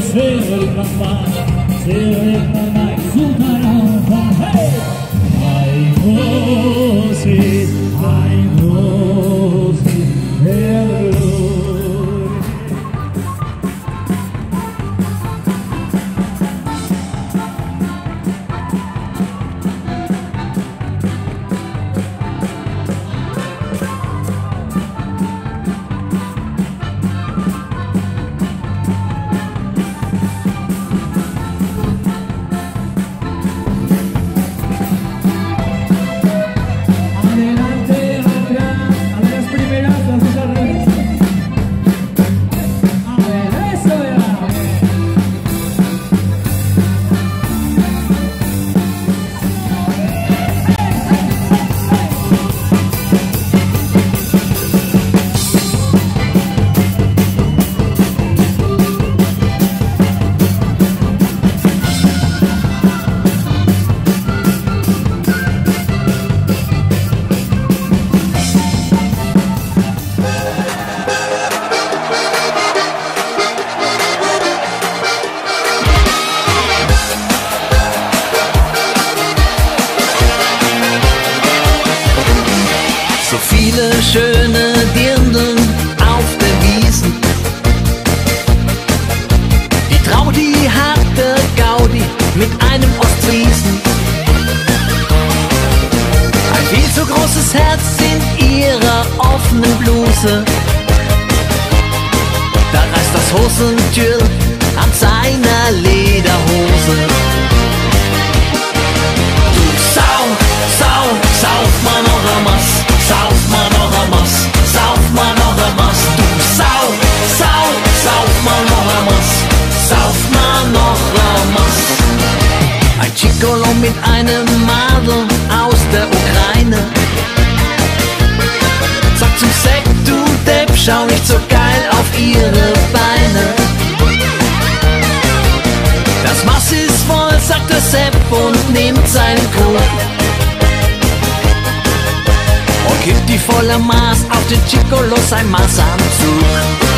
Servus Mama, Servus Mama, Super Hey! Ein Prosit, hello. Schöne Dirndl auf der Wiesen. Die Traudi hatte Gaudi mit einem Ostfriesen. Ein viel zu großes Herz in ihrer offenen Bluse. Da reißt das Hosentür an seiner Lederhose. Du Sau, Sau, sauf mal noch einmal. Sauf mal noch einmal, sauf mal noch einmal, du Sau, Sau, sauf mal noch einmal, sauf mal noch einmal. Ein Chicolo mit einem Madel aus der Ukraine sagt zum Sekt, du Depp, schau nicht so geil auf ihre Beine. Das Maß ist voll, sagt der Sepp und nimmt seinen Krug. Und gibt die volle Maß auf den Chicolo sein Maßanzug.